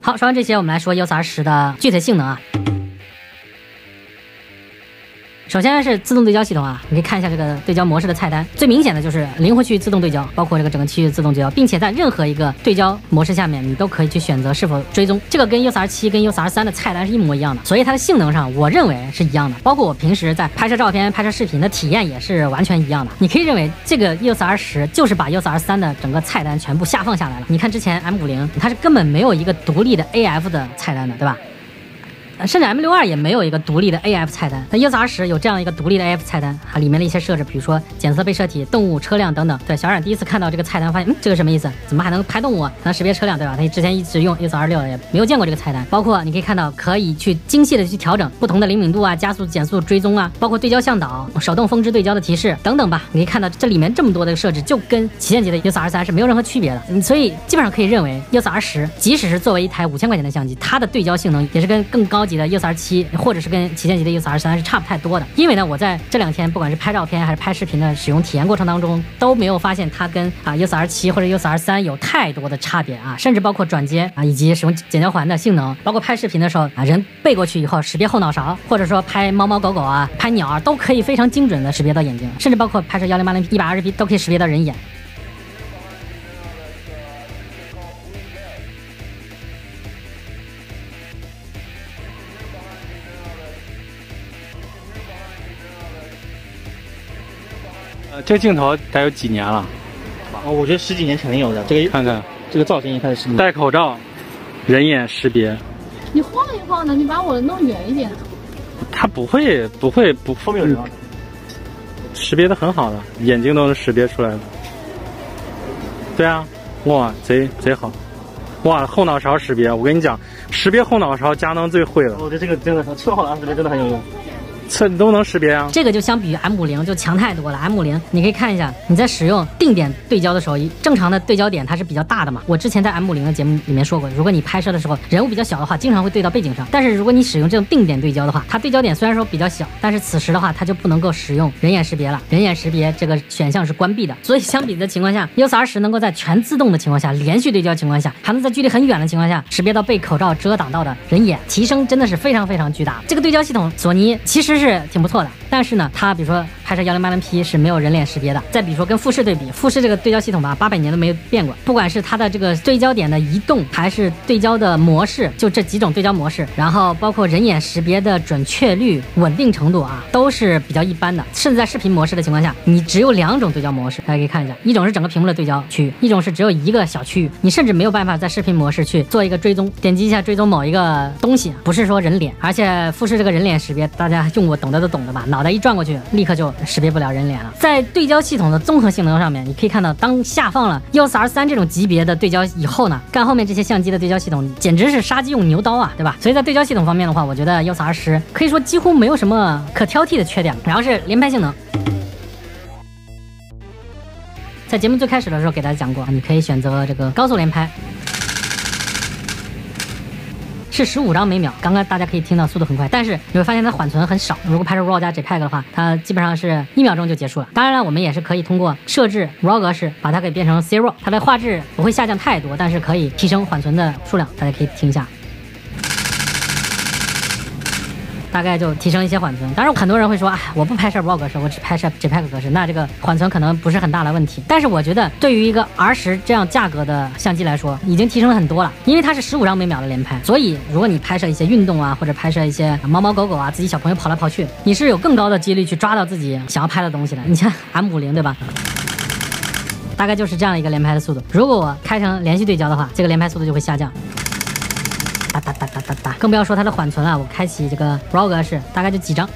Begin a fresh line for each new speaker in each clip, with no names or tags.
好，说完这些，我们来说 EOS R10 的具体性能啊。首先是自动对焦系统啊，你可以看一下这个对焦模式的菜单，最明显的就是灵活区域自动对焦，包括这个整个区域自动对焦，并且在任何一个对焦模式下面，你都可以去选择是否追踪。这个跟 EOS R7跟 EOS R3的菜单是一模一样的，所以它的性能上我认为是一样的，包括我平时在拍摄照片、拍摄视频的体验也是完全一样的。你可以认为这个 EOS R10就是把 EOS R3的整个菜单全部下放下来了。你看之前 M50它是根本没有一个独立的 AF 的菜单的，对吧？甚至 M62也没有一个独立的 AF 菜单，那 EOS R10有这样一个独立的 AF 菜单，它里面的一些设置，比如说检测被摄体、动物、车辆等等。对，小冉第一次看到这个菜单，发现这个什么意思？怎么还能拍动物啊？还能识别车辆，对吧？他之前一直用 EOS R6也没有见过这个菜单。包括你可以看到，可以去精细的去调整不同的灵敏度啊、加速、减速、追踪啊，包括对焦向导、手动峰值对焦的提示等等吧。你可以看到这里面这么多的设置，就跟旗舰级的 EOS R3是没有任何区别的。所以基本上可以认为 EOS R10即使是作为一台5000块钱的相机，它的对焦性能也是跟更高级的 EOS R7或者是跟旗舰级的 EOS R3是差不太多的。因为呢，我在这2天不管是拍照片还是拍视频的使用体验过程当中，都没有发现它跟EOS R7或者 EOS R3有太多的差别啊，甚至包括转接以及使用减焦环的性能，包括拍视频的时候人背过去以后识别后脑勺，或者说拍猫猫狗狗啊、拍鸟啊，都可以非常精准的识别到眼睛，甚至包括拍摄1080P、120P 都可以识别到人眼。
这个镜头得有几年了？
我觉得10几年肯定有的。这个
看看
这个造型一开始是
戴口罩，人眼识别。
你晃一晃的，你把我弄远一点。
它不会
后面有人吗？
识别的很好的，眼睛都能识别出来的。对啊，哇，贼好。哇，后脑勺识别，我跟你讲，识别后脑勺佳能最会了。
我觉得这个真的侧后脑勺识别真的很有用。
都能识别啊，
这个就相比于 M50就强太多了。M50你可以看一下，你在使用定点对焦的时候，正常的对焦点它是比较大的嘛。我之前在 M50的节目里面说过，如果你拍摄的时候人物比较小的话，经常会对到背景上。但是如果你使用这种定点对焦的话，它对焦点虽然说比较小，但是此时的话它就不能够使用人眼识别了，人眼识别这个选项是关闭的。所以相比的情况下 ，EOS R10能够在全自动的情况下，连续对焦情况下，还能在距离很远的情况下识别到被口罩遮挡到的人眼，提升真的是非常非常巨大。这个对焦系统索尼其实是挺不错的。但是呢，它比如说拍摄1080P是没有人脸识别的。再比如说跟富士对比，富士这个对焦系统吧，800年都没有变过。不管是它的这个对焦点的移动，还是对焦的模式，就这几种对焦模式，然后包括人眼识别的准确率、稳定程度啊，都是比较一般的。甚至在视频模式的情况下，你只有2种对焦模式，大家可以看一下，一种是整个屏幕的对焦区域，一种是只有一个小区域，你甚至没有办法在视频模式去做一个追踪，点击一下追踪某一个东西，不是说人脸。而且富士这个人脸识别，大家用过懂得都懂的吧？脑袋一转过去，立刻就识别不了人脸了。在对焦系统的综合性能上面，你可以看到，当下放了 EOS R3这种级别的对焦以后呢，干后面这些相机的对焦系统简直是杀鸡用牛刀啊，对吧？所以在对焦系统方面的话，我觉得 EOS R10可以说几乎没有什么可挑剔的缺点。然后是连拍性能。在节目最开始的时候给大家讲过，你可以选择这个高速连拍。是15张每秒，刚刚大家可以听到速度很快，但是你会发现它缓存很少。如果拍摄 RAW 加 JPEG 的话，它基本上是1秒钟就结束了。当然了，我们也是可以通过设置 RAW 格式把它给变成 C-RAW， 它的画质不会下降太多，但是可以提升缓存的数量。大家可以听一下。大概就提升一些缓存。当然很多人会说，我不拍摄 RAW 格式，我只拍摄 JPEG 格式，那这个缓存可能不是很大的问题。但是我觉得对于一个 R10这样价格的相机来说，已经提升了很多了，因为它是15张每秒的连拍，所以如果你拍摄一些运动啊，或者拍摄一些猫猫狗狗啊，自己小朋友跑来跑去，你是有更高的几率去抓到自己想要拍的东西的。你像 M50对吧？大概就是这样一个连拍的速度。如果我开成连续对焦的话，这个连拍速度就会下降。哒哒哒哒哒哒，更不要说它的缓存了。我开启这个 RAW 格式，大概就几张，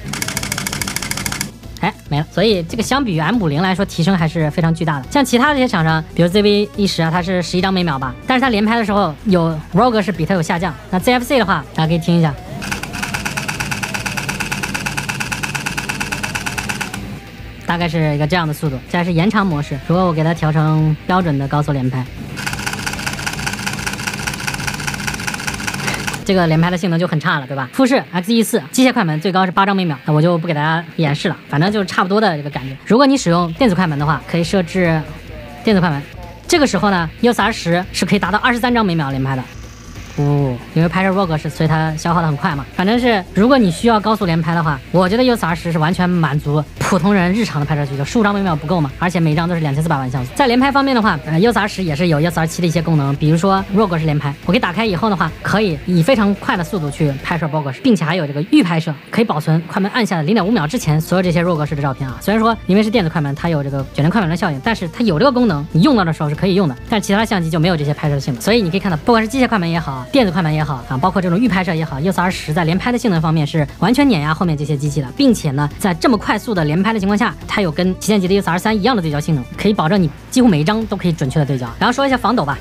没了。所以这个相比于 M50来说，提升还是非常巨大的。像其他的这些厂商，比如 ZV-E10啊，它是11张每秒吧，但是它连拍的时候有 RAW 格式比它有下降。那 ZFC 的话，大家可以听一下，大概是一个这样的速度。这还是延长模式，如果我给它调成标准的高速连拍，这个连拍的性能就很差了，对吧？富士 X-E4 机械快门最高是8张每秒，那我就不给大家演示了，反正就是差不多的这个感觉。如果你使用电子快门的话，可以设置电子快门，这个时候呢 EOS R10是可以达到23张每秒连拍的。 不，因为拍摄 RAW 格式，所以它消耗的很快嘛。反正是如果你需要高速连拍的话，我觉得 USR10是完全满足普通人日常的拍摄需求，15张每秒不够嘛，而且每张都是2400万像素。在连拍方面的话，USR10也是有 USR7的一些功能，比如说 RAW 格式连拍，我给打开以后的话，可以以非常快的速度去拍摄 RAW 格式，并且还有这个预拍摄，可以保存快门按下0.5秒之前所有这些 RAW 格式的照片啊。虽然说因为是电子快门，它有这个卷帘快门的效应，但是它有这个功能，你用到的时候是可以用的。但是其他的相机就没有这些拍摄性能，所以你可以看到，不管是机械快门也好，电子快门也好啊，包括这种预拍摄也好，USR10在连拍的性能方面是完全碾压后面这些机器的，并且呢，在这么快速的连拍的情况下，它有跟旗舰级的 USR3一样的对焦性能，可以保证你几乎每一张都可以准确的对焦。然后说一下防抖吧。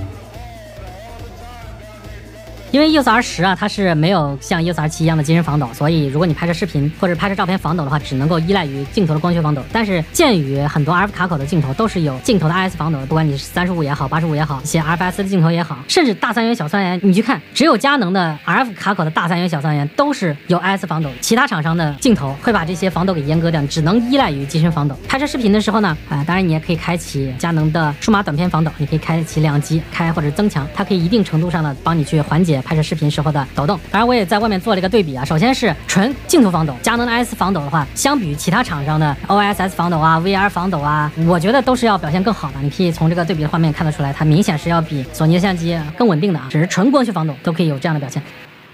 因为 USR10啊，它是没有像 USR7一样的机身防抖，所以如果你拍摄视频或者拍摄照片防抖的话，只能够依赖于镜头的光学防抖。但是鉴于很多 RF 卡口的镜头都是有镜头的 IS 防抖的，不管你是35也好，85也好，一些 RFS 的镜头也好，甚至大三元小三元，你去看，只有佳能的 RF 卡口的大三元小三元都是有 IS 防抖，其他厂商的镜头会把这些防抖给阉割掉，只能依赖于机身防抖。拍摄视频的时候呢，当然你也可以开启佳能的数码短片防抖，你可以开启2级开或者增强，它可以一定程度上的帮你去缓解拍摄视频时候的抖动。当然我也在外面做了一个对比啊，首先是纯镜头防抖，佳能的 IS 防抖的话，相比于其他厂商的 OIS 防抖啊、VR 防抖啊，我觉得都是要表现更好的。你可以从这个对比的画面看得出来，它明显是要比索尼的相机更稳定的啊，只是纯光学防抖都可以有这样的表现。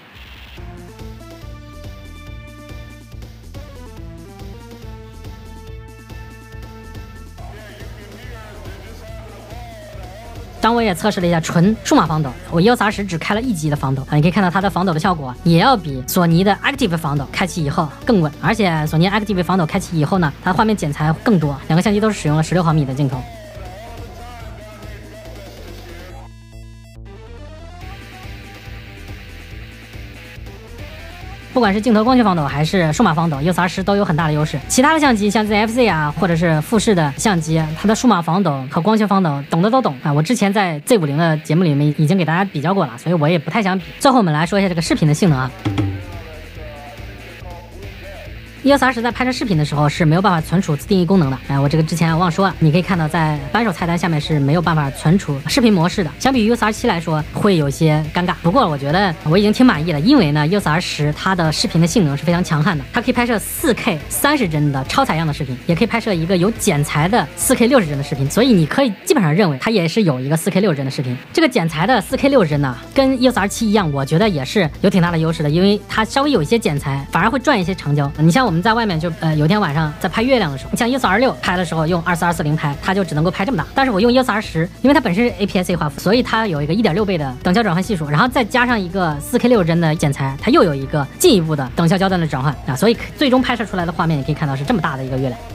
当我也测试了一下纯数码防抖，我 USR10只开了1级的防抖啊，你可以看到它的防抖的效果也要比索尼的 Active 防抖开启以后更稳，而且索尼 Active 防抖开启以后呢，它的画面剪裁更多，两个相机都是使用了16毫米的镜头。不管是镜头光学防抖还是数码防抖 ，USR10都有很大的优势。其他的相机像 ZFZ 啊，或者是富士的相机，它的数码防抖和光学防抖懂的都懂啊。我之前在 Z50的节目里面已经给大家比较过了，所以我也不太想比。最后我们来说一下这个视频的性能啊。USR10在拍摄视频的时候是没有办法存储自定义功能的，我这个之前忘说了，你可以看到在扳手菜单下面是没有办法存储视频模式的，相比于 USR7来说会有些尴尬。不过我觉得我已经挺满意了，因为呢 USR10它的视频的性能是非常强悍的，它可以拍摄 4K 30帧的超采样的视频，也可以拍摄一个有剪裁的 4K 60帧的视频，所以你可以基本上认为它也是有一个 4K 60帧的视频。这个剪裁的 4K 60帧呢，跟 USR7一样，我觉得也是有挺大的优势的，因为它稍微有一些剪裁，反而会赚一些长焦。你像我们在外面就有一天晚上在拍月亮的时候，像 USR6拍的时候用24-240拍，它就只能够拍这么大。但是我用 USR10，因为它本身是 APS-C 画幅，所以它有一个1.6倍的等效转换系数，然后再加上一个 4K 60帧的剪裁，它又有一个进一步的等效焦段的转换啊，所以最终拍摄出来的画面你可以看到是这么大的一个月亮。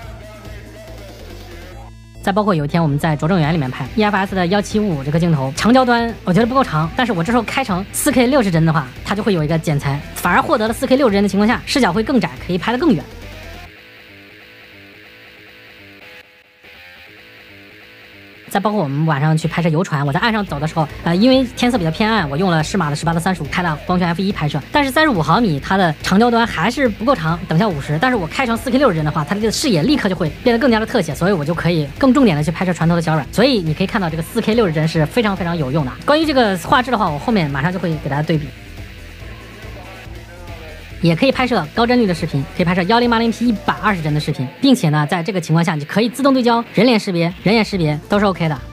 再包括有一天我们在拙政园里面拍 EFS 的175这个镜头，长焦端我觉得不够长，但是我这时候开成 4K 60帧的话，它就会有一个剪裁，反而获得了 4K 60帧的情况下，视角会更窄，可以拍得更远。再包括我们晚上去拍摄游船，我在岸上走的时候，因为天色比较偏暗，我用了适马的18-35开了光圈 F1 拍摄，但是35毫米它的长焦端还是不够长，等效50，但是我开成 4K 60帧的话，它的视野立刻就会变得更加的特写，所以我就可以更重点的去拍摄船头的小软，所以你可以看到这个 4K 60帧是非常非常有用的。关于这个画质的话，我后面马上就会给大家对比。也可以拍摄高帧率的视频，可以拍摄1080p 120帧的视频，并且呢，在这个情况下，你可以自动对焦、人脸识别、人眼识别都是 OK 的。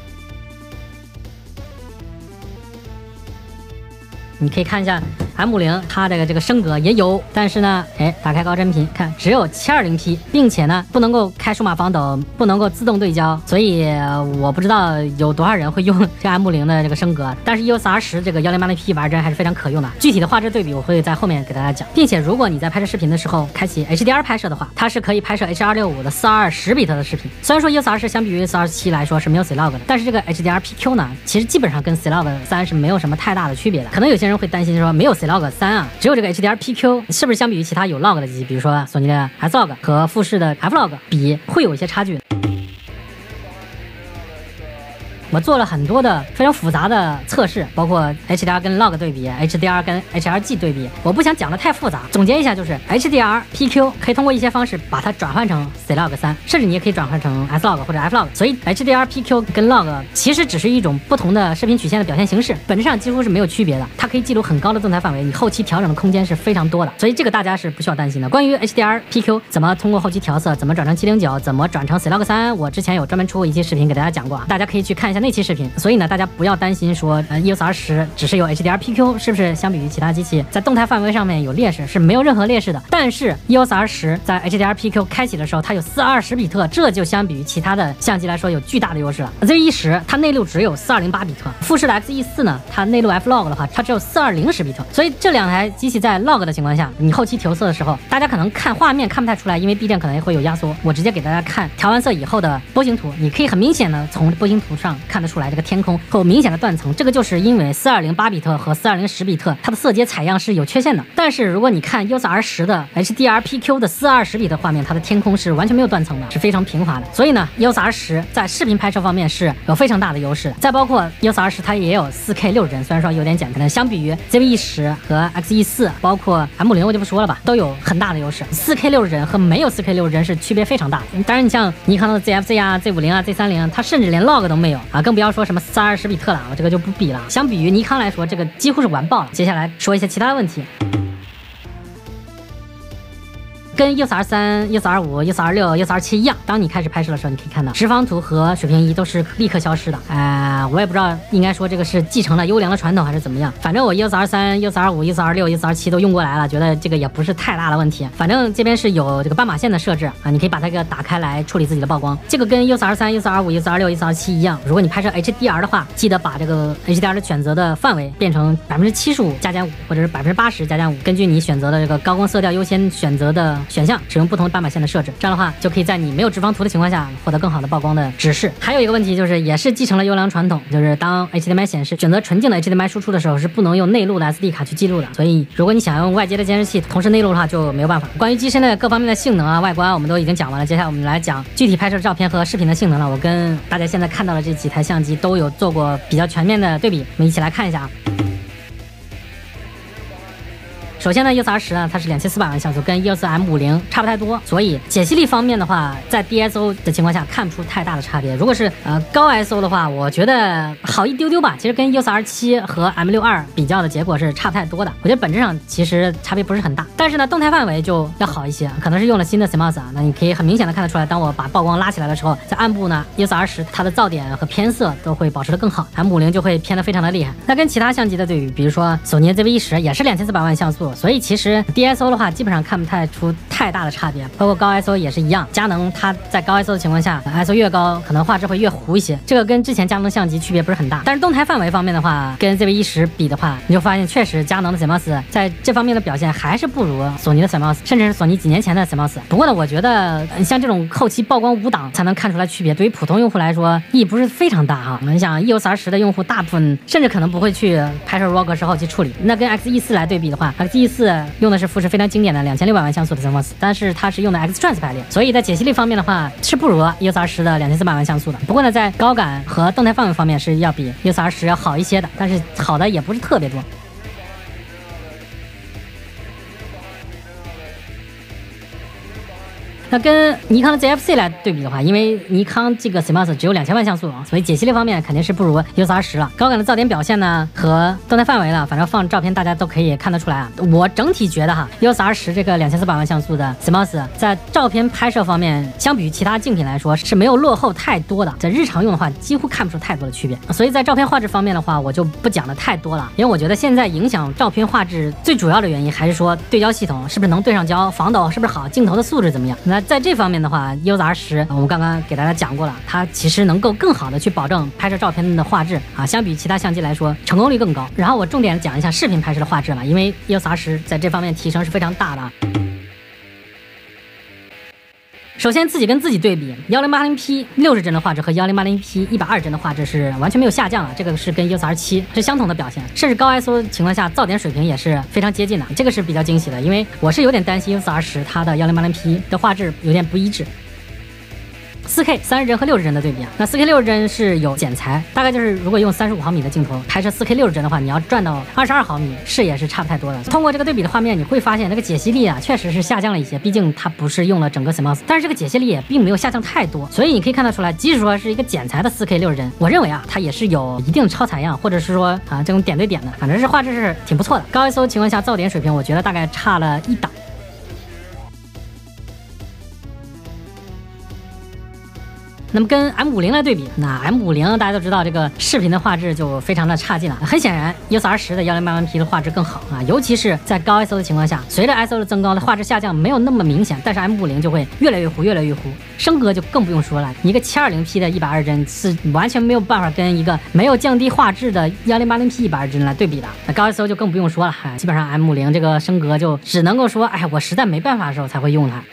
你可以看一下 M50，它这个升格也有，但是呢，打开高帧屏看只有720p，并且呢不能够开数码防抖，不能够自动对焦，所以我不知道有多少人会用这 M50的这个升格，但是 USR10这个1080p 120帧还是非常可用的。具体的画质对比我会在后面给大家讲，并且如果你在拍摄视频的时候开启 HDR 拍摄的话，它是可以拍摄 H265的42010比特的视频。虽然说 USR10相比于 USR7来说是没有 C-Log 的，但是这个 HDR PQ 呢，其实基本上跟 C-Log 3是没有什么太大的区别的。可能有些人会担心说没有 C-Log 3啊，只有这个 HDR PQ 是不是相比于其他有 log 的机器，比如说索尼的 S-Log 和富士的 F-Log 比会有一些差距。 我做了很多的非常复杂的测试，包括 HDR 跟 log 对比 ，HDR 跟 HRG 对比。我不想讲的太复杂，总结一下就是 HDR PQ 可以通过一些方式把它转换成 CLOG3，甚至你也可以转换成 S-Log 或者 F-Log。所以 HDR PQ 跟 log 其实只是一种不同的视频曲线的表现形式，本质上几乎是没有区别的。它可以记录很高的动态范围，你后期调整的空间是非常多的，所以这个大家是不需要担心的。关于 HDR PQ 怎么通过后期调色，怎么转成709，怎么转成 CLOG3，我之前有专门出过一期视频给大家讲过，大家可以去看一下那期视频。所以呢，大家不要担心说EOS R10只是有 HDR PQ， 是不是相比于其他机器在动态范围上面有劣势？是没有任何劣势的。但是 EOS R10在 HDR PQ 开启的时候，它有420比特，这就相比于其他的相机来说有巨大的优势了。Z10它内录只有4208比特，富士的 XE4呢，它内录 F-Log 的话，它只有4200比特。所以这两台机器在 log 的情况下，你后期调色的时候，大家可能看画面看不太出来，因为 B 站可能会有压缩。我直接给大家看调完色以后的波形图，你可以很明显的从波形图上看得出来，这个天空会有明显的断层，这个就是因为4208比特和4210比特它的色阶采样是有缺陷的。但是如果你看 EOS R10的 HDR PQ 的420比特画面，它的天空是完全没有断层的，是非常平滑的。所以呢 EOS R10在视频拍摄方面是有非常大的优势。再包括 EOS R10它也有 4K 60帧，虽然说有点简单，相比于 ZV-E10和 XE4 包括 M50我就不说了吧，都有很大的优势。4K 60帧和没有 4K 60帧是区别非常大的。当然你像尼康的 ZFC 啊 Z50啊 Z30，它甚至连 log 都没有啊，更不要说什么420比特了，我这个就不比了。相比于尼康来说，这个几乎是完爆了。接下来说一些其他的问题。跟 EOS R3、EOS R5、EOS R6、EOS R7一样，当你开始拍摄的时候，你可以看到直方图和水平仪都是立刻消失的。我也不知道应该说这个是继承了优良的传统还是怎么样。反正我 EOS R3、EOS R5、EOS R6、EOS R7都用过来了，觉得这个也不是太大的问题。反正这边是有这个斑马线的设置啊，你可以把它给打开来处理自己的曝光。这个跟 EOS R3、EOS R5、EOS R6、EOS R7一样，如果你拍摄 HDR 的话，记得把这个 HDR 的选择的范围变成75%加减5，或者是80%加减5，根据你选择的这个高光色调优先选择的选项，使用不同的斑马线的设置，这样的话就可以在你没有直方图的情况下获得更好的曝光的指示。还有一个问题就是，也是继承了优良传统，就是当 HDMI 显示选择纯净的 HDMI 输出的时候，是不能用内录的 SD 卡去记录的。所以如果你想用外接的监视器同时内录的话，就没有办法。关于机身的各方面的性能啊、外观我们都已经讲完了，接下来我们来讲具体拍摄照片和视频的性能了。我跟大家现在看到的这几台相机都有做过比较全面的对比，我们一起来看一下啊。首先呢 ，EOS R10呢，它是2400万像素，跟 EOS M50差不太多，所以解析力方面的话，在 DSO 的情况下看不出太大的差别。如果是高 ISO 的话，我觉得好一丢丢吧。其实跟 EOS R7和 M62比较的结果是差不太多的，我觉得本质上其实差别不是很大。但是呢，动态范围就要好一些，可能是用了新的 CMOS 啊，那你可以很明显的看得出来，当我把曝光拉起来的时候，在暗部呢 ，EOS R10它的噪点和偏色都会保持得更好 ，M50就会偏得非常的厉害。那跟其他相机的对比，比如说索尼的 ZV-E10也是2400万像素。所以其实 DSO 的话，基本上看不太出太大的差别，包括高 ISO 也是一样。佳能它在高 ISO 的情况下 ，ISO 越高，可能画质会越糊一些，这个跟之前佳能相机区别不是很大。但是动态范围方面的话，跟 ZV-E10比的话，你就发现确实佳能的 CMOS 在这方面的表现还是不如索尼的 CMOS， 甚至是索尼几年前的 CMOS。不过呢，我觉得像这种后期曝光5档才能看出来区别，对于普通用户来说意义不是非常大哈。你想 EOS R10的用户大部分甚至可能不会去拍摄 RAW 格式后期处理，那跟 XE4来对比的话 ，XE4用的是富士非常经典的2600万像素的 CMOS， 但是它是用的 X-Trans 排列，所以在解析力方面的话是不如 EOS R10的2400万像素的。不过呢，在高感和动态范围方面是要比 EOS R10要好一些的，但是好的也不是特别多。那跟尼康的 ZFC 来对比的话，因为尼康这个 CMOS 只有2000万像素，所以解析力方面肯定是不如 EOS R10了。高感的噪点表现呢和动态范围呢，反正放照片大家都可以看得出来啊。我整体觉得哈 ，EOS R10这个2400万像素的 CMOS 在照片拍摄方面，相比于其他竞品来说是没有落后太多的。在日常用的话，几乎看不出太多的区别。所以在照片画质方面的话，我就不讲的太多了，因为我觉得现在影响照片画质最主要的原因还是说对焦系统是不是能对上焦，防抖是不是好，镜头的素质怎么样。那在这方面的话 ，EOS R10我们刚刚给大家讲过了，它其实能够更好的去保证拍摄照片的画质啊，相比其他相机来说，成功率更高。然后我重点讲一下视频拍摄的画质了，因为 EOS R10在这方面提升是非常大的啊。首先自己跟自己对比 ，1080P 60帧的画质和1080P 120帧的画质是完全没有下降啊，这个是跟 EOS R7是相同的表现，甚至高 ISO 情况下噪点水平也是非常接近的，这个是比较惊喜的，因为我是有点担心 EOS R10它的1080P 的画质有点不一致。 4K 30帧和60帧的对比啊，那 4K 60帧是有剪裁，大概就是如果用35毫米的镜头拍摄 4K 60帧的话，你要转到22毫米，视野是差不太多的。通过这个对比的画面，你会发现那个解析力啊，确实是下降了一些，毕竟它不是用了整个 CMOS， 但是这个解析力也并没有下降太多，所以你可以看得出来，即使说是一个剪裁的 4K 60帧，我认为啊，它也是有一定的超采样，或者是说啊这种点对点的，反正是画质是挺不错的。高 ISO 情况下噪点水平，我觉得大概差了一档。那么跟 M50来对比，那 M50大家都知道这个视频的画质就非常的差劲了。很显然 EOS R10的 1080p 的画质更好啊，尤其是在高 ISO 的情况下，随着 ISO 的增高的画质下降没有那么明显，但是 M50就会越来越糊，越来越糊。升格就更不用说了，一个720p 的120帧是完全没有办法跟一个没有降低画质的 1080p 120帧来对比的。那高 ISO 就更不用说了，基本上 M50这个升格就只能够说，哎，我实在没办法的时候才会用它。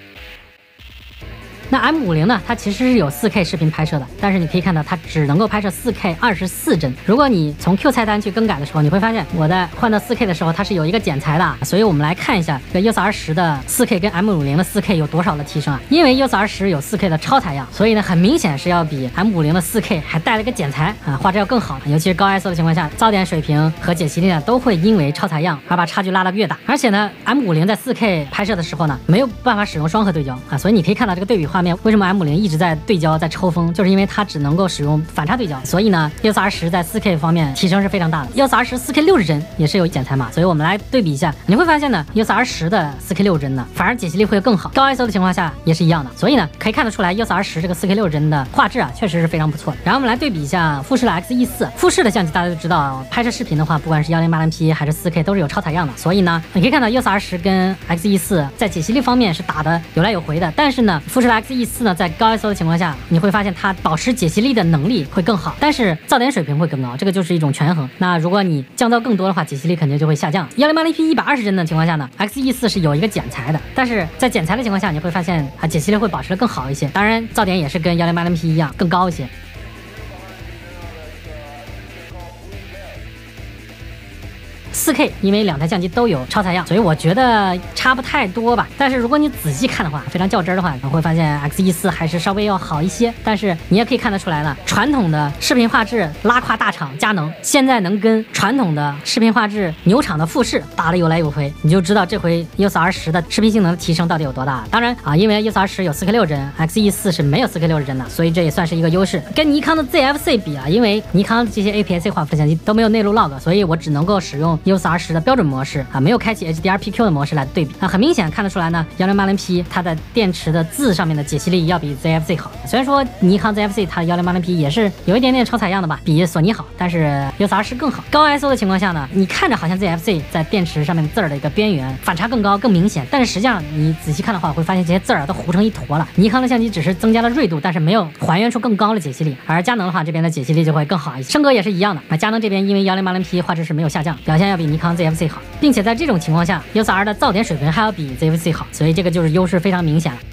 那 M50呢，它其实是有 4K 视频拍摄的，但是你可以看到它只能够拍摄 4K 24帧。如果你从 Q 菜单去更改的时候，你会发现我在换到 4K 的时候，它是有一个剪裁的。所以我们来看一下这个 EOS R10的 4K 跟 M50的 4K 有多少的提升啊？因为 EOS R10有 4K 的超采样，所以呢很明显是要比 M50的 4K 还带了一个剪裁啊，画质要更好。尤其是高 ISO 的情况下，噪点水平和解析力呢都会因为超采样而把差距拉得越大。而且呢 M50在 4K 拍摄的时候呢，没有办法使用双核对焦啊，所以你可以看到这个对比画面，为什么 M50一直在对焦在抽风，就是因为它只能够使用反差对焦，所以呢 EOS R10在 4K 方面提升是非常大的。EOS R10 4K 60帧也是有剪裁嘛，所以我们来对比一下，你会发现呢 EOS R10的 4K 60帧呢反而解析力会更好，高 ISO 的情况下也是一样的，所以呢可以看得出来 EOS R10 这个 4K 60帧的画质啊确实是非常不错的。然后我们来对比一下富士的 X-E4， 富士的相机大家都知道，拍摄视频的话，不管是 1080p 还是 4K 都是有超采样的，所以呢你可以看到 EOS R10 跟 X-E4 在解析力方面是打的有来有回的，但是呢富士的 X-E4 呢在高 ISO 的情况下，你会发现它保持解析力的能力会更好，但是噪点水平会更高，这个就是一种权衡。那如果你降噪更多的话，解析力肯定就会下降。1080p 120帧的情况下呢 ，X-E4 是有一个剪裁的，但是在剪裁的情况下，你会发现啊解析力会保持得更好一些，当然噪点也是跟1080p 一样更高一些。4K 因为两台相机都有超采样，所以我觉得差不太多吧。但是如果你仔细看的话，非常较真的话，你会发现 X-E4 还是稍微要好一些。但是你也可以看得出来了，传统的视频画质拉胯大厂佳能，现在能跟传统的视频画质牛厂的富士打得有来有回，你就知道这回 EOS R10的视频性能的提升到底有多大。当然啊，因为 EOS R10有 4K 60帧 ，X-E4 是没有 4K 60帧的，所以这也算是一个优势。跟尼康的 ZFC 比啊，因为尼康这些 APS-C 画幅相机都没有内录 log， 所以我只能够使用 EOS R10的标准模式啊，没有开启 HDR-PQ 的模式来对比。那很明显看得出来呢，1080p 它的电池的字上面的解析力要比 ZFC 好。虽然说尼康 ZFC 它的1080p 也是有一点点超采样的吧，比索尼好，但是 EOS R10更好。高 ISO 的情况下呢，你看着好像 ZFC 在电池上面字儿的一个边缘反差更高更明显，但是实际上你仔细看的话，会发现这些字儿都糊成一坨了。尼康的相机只是增加了锐度，但是没有还原出更高的解析力，而佳能的话这边的解析力就会更好一些。升格也是一样的，那佳能这边因为1080p 画质是没有下降，表现要比尼康 ZFC 好，并且在这种情况下 EOS R 的噪点水平还要比 ZFC 好，所以这个就是优势非常明显了。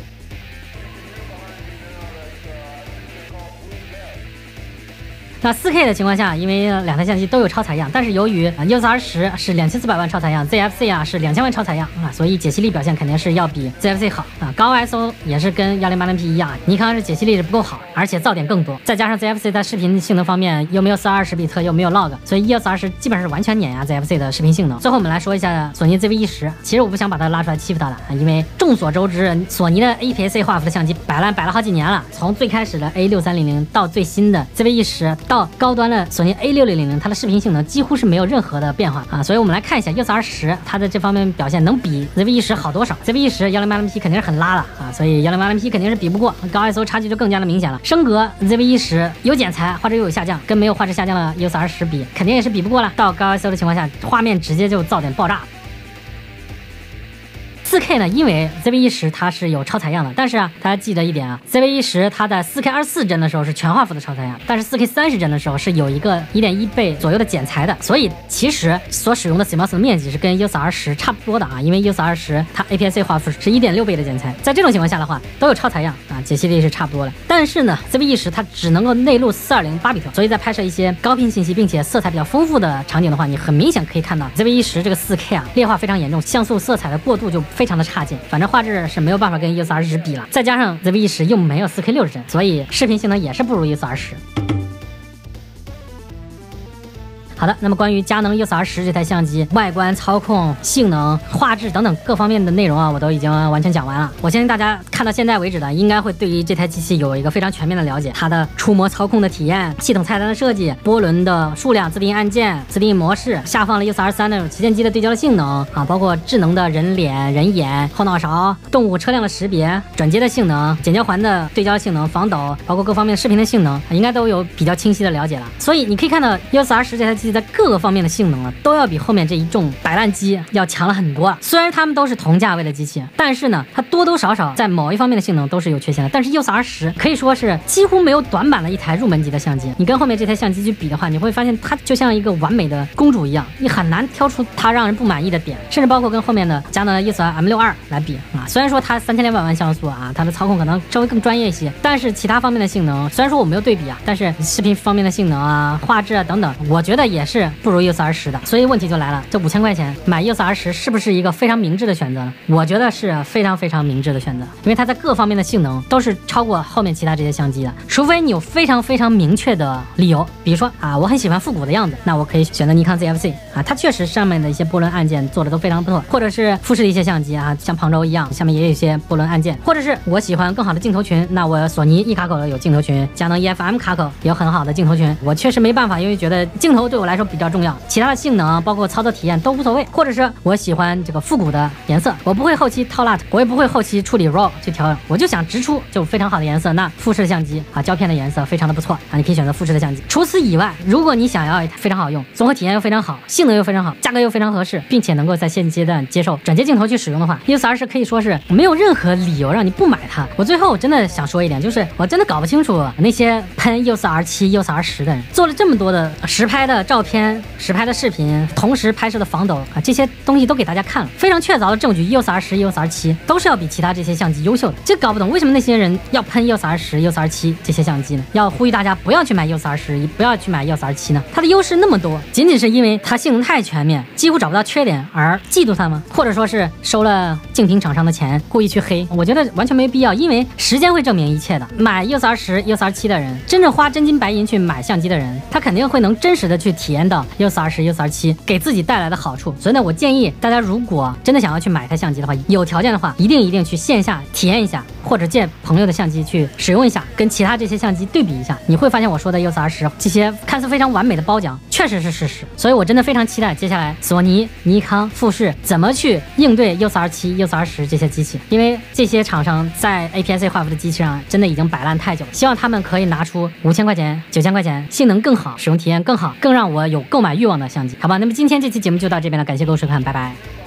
那 4K 的情况下，因为两台相机都有超采样，但是由于EOS R10是2400万超采样 ，ZFC 啊是2000万超采样啊，所以解析力表现肯定是要比 ZFC 好啊。高 ISO 也是跟1080p 一样，尼康是解析力是不够好，而且噪点更多，再加上 ZFC 在视频性能方面又没有420比特，又没有 log， 所以 EOS R10基本上是完全碾压 ZFC 的视频性能。最后我们来说一下索尼 ZV-E10，其实我不想把它拉出来欺负它了啊，因为众所周知，索尼的 APS-C 画幅的相机摆了好几年了，从最开始的 A6300到最新的 ZV-E10。到高端的索尼 A6000，它的视频性能几乎是没有任何的变化啊，所以我们来看一下 EOS R10，它的这方面表现能比 ZV-E10好多少 ？ZV-E10 1080p 肯定是很拉的啊，所以1080p 肯定是比不过，高 ISO 差距就更加的明显了。升格 ZV-E10有剪裁，画质又有下降，跟没有画质下降的 EOS R10比，肯定也是比不过了。到高 ISO 的情况下，画面直接就噪点爆炸。4K 呢，因为 ZV-E10它是有超采样的，但是啊，大家记得一点啊 ，ZV-E10它在 4K 24帧的时候是全画幅的超采样，但是 4K 30帧的时候是有一个1.1倍左右的剪裁的，所以其实所使用的 CMOS 的面积是跟 EOS R10差不多的啊，因为 EOS R10它 APS-C 画幅是1.6倍的剪裁，在这种情况下的话，都有超采样啊，解析力是差不多的。但是呢 ，ZV-E10它只能够内录420巴比特，所以在拍摄一些高频信息并且色彩比较丰富的场景的话，你很明显可以看到 ZV-E10这个4K 啊劣化非常严重，像素色彩的过渡就非非常的差劲，反正画质是没有办法跟 EOS R10比了，再加上 ZV-E10又没有 4K 60帧，所以视频性能也是不如 EOS R10。好的，那么关于佳能 EOS R10这台相机外观、操控、性能、画质等等各方面的内容啊，我都已经完全讲完了。我相信大家看到现在为止的，应该会对于这台机器有一个非常全面的了解，它的触摸操控的体验、系统菜单的设计、波轮的数量、自定义按键、自定义模式、下放了 EOS R3那种旗舰机的对焦的性能啊，包括智能的人脸、人眼、后脑勺、动物车辆的识别、转接的性能、减焦环的对焦性能、防抖，包括各方面视频的性能，应该都有比较清晰的了解了。所以你可以看到 EOS R10这台机器在各个方面的性能啊，都要比后面这一众摆烂机要强了很多。虽然它们都是同价位的机器，但是呢，它多多少少在某一方面的性能都是有缺陷的。但是 EOS R10可以说是几乎没有短板的一台入门级的相机。你跟后面这台相机去比的话，你会发现它就像一个完美的公主一样，你很难挑出它让人不满意的点。甚至包括跟后面的佳能 EOS M62来比啊，虽然说它3200万像素啊，它的操控可能稍微更专业一些，但是其他方面的性能，虽然说我没有对比啊，但是视频方面的性能啊、画质啊等等，我觉得也是不如 EOS R10的。所以问题就来了，这5000块钱买 EOS R10是不是一个非常明智的选择呢？我觉得是非常非常明智的选择，因为它在各方面的性能都是超过后面其他这些相机的。除非你有非常非常明确的理由，比如说啊，我很喜欢复古的样子，那我可以选择尼康 ZF-C 啊，它确实上面的一些波轮按键做的都非常不错，或者是富士的一些相机啊，像旁轴一样，下面也有一些波轮按键，或者是我喜欢更好的镜头群，那我索尼 E 卡口有镜头群，佳能 EF-M 卡口也有很好的镜头群，我确实没办法，因为觉得镜头对我来说比较重要，其他的性能包括操作体验都无所谓。或者是我喜欢这个复古的颜色，我不会后期套 LUT， 我也不会后期处理 RAW 去调整，我就想直出就非常好的颜色，那富士的相机啊，胶片的颜色非常的不错啊，你可以选择富士的相机。除此以外，如果你想要非常好用，综合体验又非常好，性能又非常好，价格又非常合适，并且能够在现阶段接受转接镜头去使用的话， EOS R10可以说是没有任何理由让你不买它。我最后真的想说一点，就是我真的搞不清楚那些喷 EOS R7、EOS R10的人做了这么多的实拍的照片、实拍的视频，同时拍摄的防抖啊，这些东西都给大家看了，非常确凿的证据 ，EOS R10、EOS R7都是要比其他这些相机优秀的。这搞不懂为什么那些人要喷 EOS R10、EOS R7这些相机呢？要呼吁大家不要去买 EOS R10，不要去买 EOS R7呢？它的优势那么多，仅仅是因为它性能太全面，几乎找不到缺点而嫉妒它吗？或者说是收了竞品厂商的钱故意去黑？我觉得完全没必要，因为时间会证明一切的。买 EOS R10、EOS R7的人，真正花真金白银去买相机的人，他肯定会能真实的去体验到 EOS R10、EOS R7给自己带来的好处。所以呢，我建议大家如果真的想要去买台相机的话，有条件的话，一定去线下体验一下，或者借朋友的相机去使用一下，跟其他这些相机对比一下，你会发现我说的 EOS R10这些看似非常完美的褒奖，确实是事实。所以我真的非常期待接下来索尼、尼康、富士怎么去应对 EOS R7、EOS R10这些机器，因为这些厂商在 APS-C 画幅的机器上真的已经摆烂太久了，希望他们可以拿出5000块钱、9000块钱，性能更好、使用体验更好、更让我有购买欲望的相机，好吧？那么今天这期节目就到这边了，感谢各位收看，拜拜。